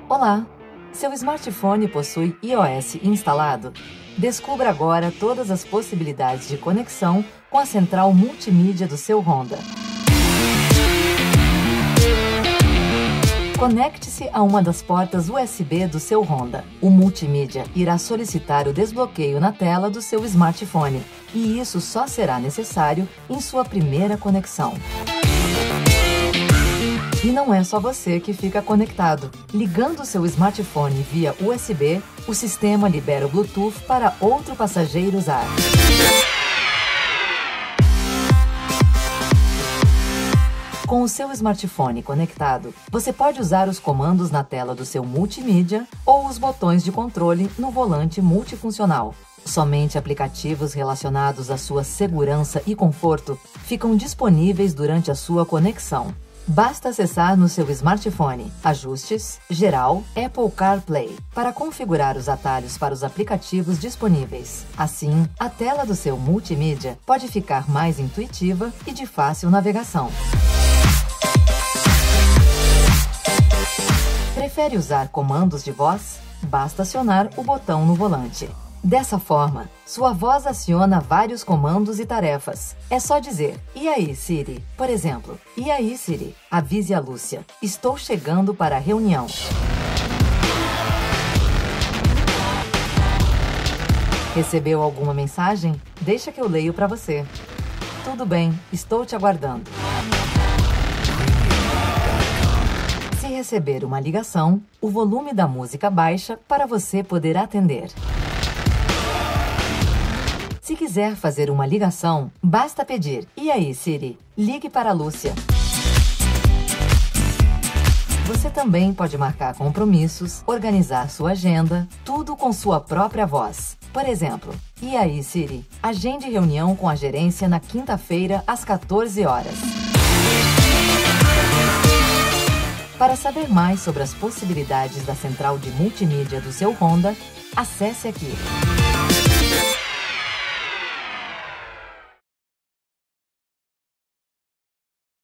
Olá! Seu smartphone possui iOS instalado? Descubra agora todas as possibilidades de conexão com a central multimídia do seu Honda. Conecte-se a uma das portas USB do seu Honda. O multimídia irá solicitar o desbloqueio na tela do seu smartphone, e isso só será necessário em sua primeira conexão. E não é só você que fica conectado. Ligando seu smartphone via USB, o sistema libera o Bluetooth para outro passageiro usar. Com o seu smartphone conectado, você pode usar os comandos na tela do seu multimídia ou os botões de controle no volante multifuncional. Somente aplicativos relacionados à sua segurança e conforto ficam disponíveis durante a sua conexão. Basta acessar no seu smartphone Ajustes, Geral, Apple CarPlay, para configurar os atalhos para os aplicativos disponíveis. Assim, a tela do seu multimídia pode ficar mais intuitiva e de fácil navegação. Prefere usar comandos de voz? Basta acionar o botão no volante. Dessa forma, sua voz aciona vários comandos e tarefas. É só dizer, e aí, Siri? Por exemplo, e aí, Siri? Avise a Lúcia. Estou chegando para a reunião. Recebeu alguma mensagem? Deixa que eu leio para você. Tudo bem, estou te aguardando. Se receber uma ligação, o volume da música baixa para você poder atender. Se quiser fazer uma ligação, basta pedir, e aí, Siri? Ligue para a Lúcia. Você também pode marcar compromissos, organizar sua agenda, tudo com sua própria voz. Por exemplo, e aí, Siri? Agende reunião com a gerência na quinta-feira às 14 horas. Para saber mais sobre as possibilidades da central de multimídia do seu Honda, acesse aqui.